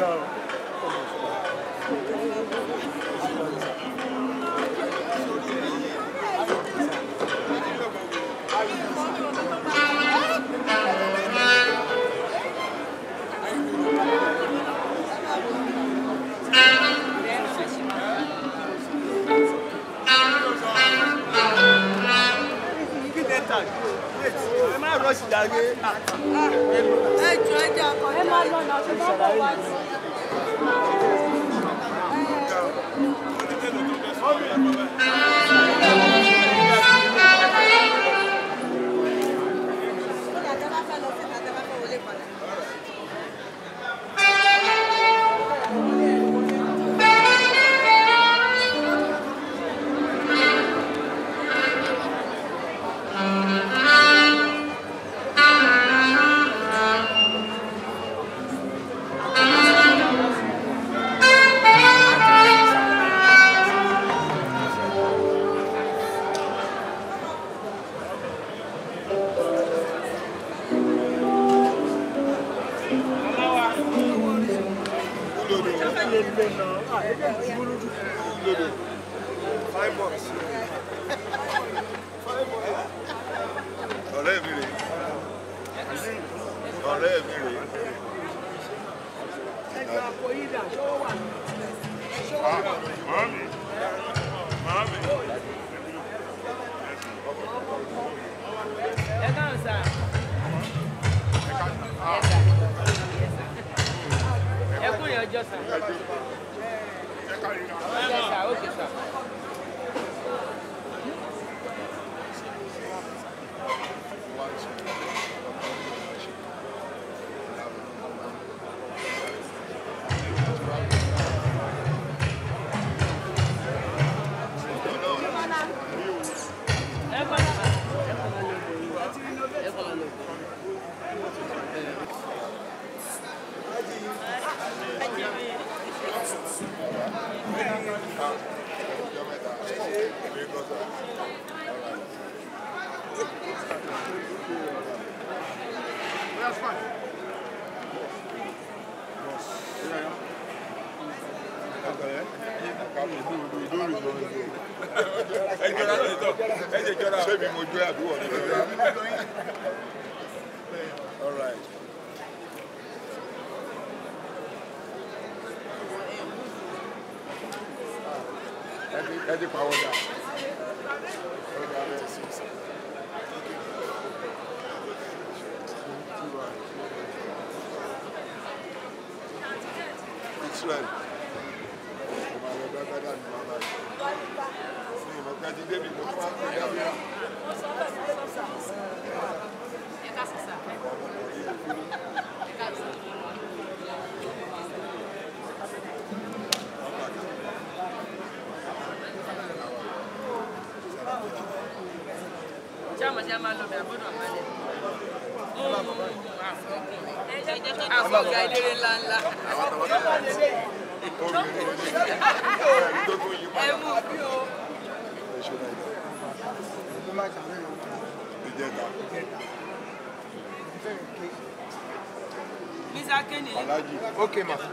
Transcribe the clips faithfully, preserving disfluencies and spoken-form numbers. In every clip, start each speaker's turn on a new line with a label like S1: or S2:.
S1: Okay, ma.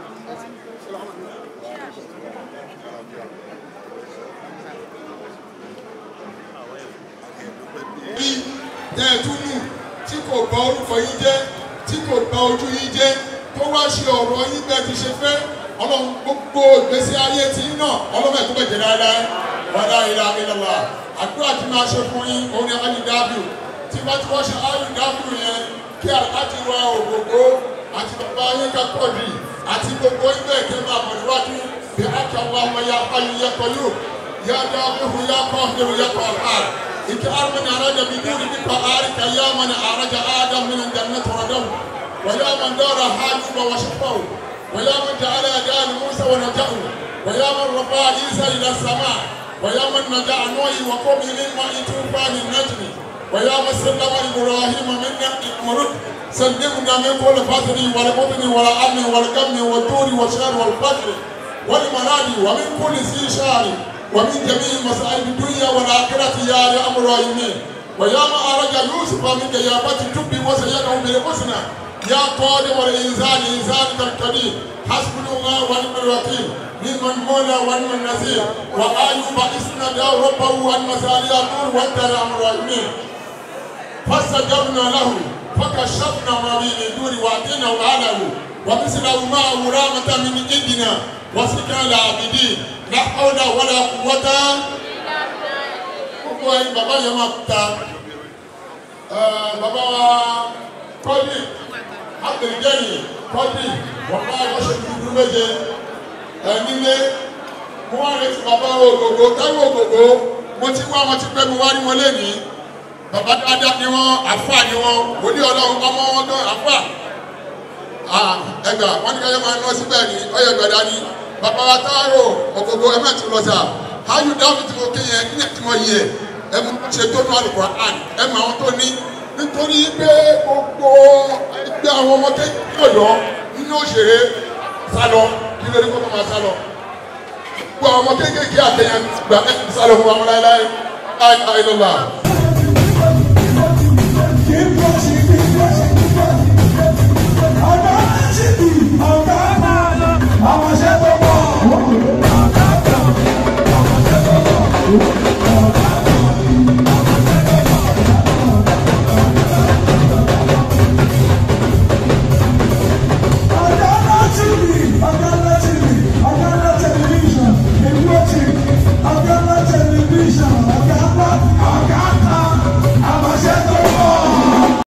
S2: bí tẹ́ẹ̀túnú tí kò bà orúkọ yín jẹ́ tí kò bà ojú yín jẹ́ tó wá ṣe ọ̀rọ̀ yín bẹ́ẹ̀ ti ṣe fẹ́ ọlọ́run gbogbo ìgbésí ayé tí yín náà ọlọ́run ẹ̀ tó bẹ̀ jẹ́ dáadáa wàdà ìlà ìlàlà àdúrà tí máa ṣe fún yín òun ni alidabiu tí bá ti wọ́n ṣe alidabiu yẹn kí àti wa Ogogo àti bàbá Yinka Quadri àti gbogbo ibẹ̀ kẹ́ máa bọ̀ níwájú bí àti àwọn ọmọ ya ayé yẹ pẹ̀lú ya dábìhù ya kọ́ ọ̀hìnrù ya kọ́ ọ̀hár ìkí arúgbó arajà bí dúró nípa àríkà yá mọ́ni arajà Adam min al-jannati radahu wa ya man dara hajjuba wa shafahu wa ya man ja'ala adana Musa wa najahu wa ya man rafa'a Isa ila as-sama' wa ya man naja'a Nuhi wa qawmihi min ma'i tufani an-najmi wa ya man sallama Ibrahim minna imrud سلمنا من كل فاتر والبطن والأمن والغم والدور والشر والفقر والمنادي ومن كل ذي شر ومن جميع مصائب الدنيا والآخرة يا لأمر راحمين ويا ما أرجى يوسف من غيابة تبي وسيده بالحسنى يا قادم الإنسان إنسان الكريم hasbunallah wa ni'mal wakil ni'mal mawla wa ni'mal nasir wa ayyuba isnada rabbahu wa masaliyatul wa taramur rahimin fastajabna lahu fakashafna ma bihi duri wa atina wa alahu wa mislahu ma'ahu rahmatan min indina wa sikala abidin la hawla wa la quwwata gbogbo ẹ̀yin bàbá yẹn máa ta bàbá wa kọ́dì àtẹ̀jẹ́yìn kọ́dì wọ́n bá ọṣẹ dúdú méje nílé mo wá retí bàbá Ogogo Taiwo Ogogo mo ti wá wọn ti pẹ́ mo wá rí wọn lénìí bàbá dáadáa ni wọn àfà ni wọn wòlíì Ọlọ́run ọmọ wọn gan àfà ẹgbà wọn ní ká yẹ máa lọ síbẹ̀ ní ọyọ gbẹdá ni bàbá wa Taiwo Ogogo ẹ má ti lọ sà áyù dáhùn tí mo kéye ní ẹtí mo yẹ ẹ mú ṣe tó nù Al-Qur'an ẹ mọ àwọn tó ní nítorí pé gbogbo ẹgbẹ́ àwọn ọmọ kékeré ọ̀dọ́ nínú òṣèré sálọ kí lórí kó máa sálọ gbogbo àwọn ọmọ kékeré àtẹyàn gbà ẹ sálọ fún wa láéláé láéláé lọ́la.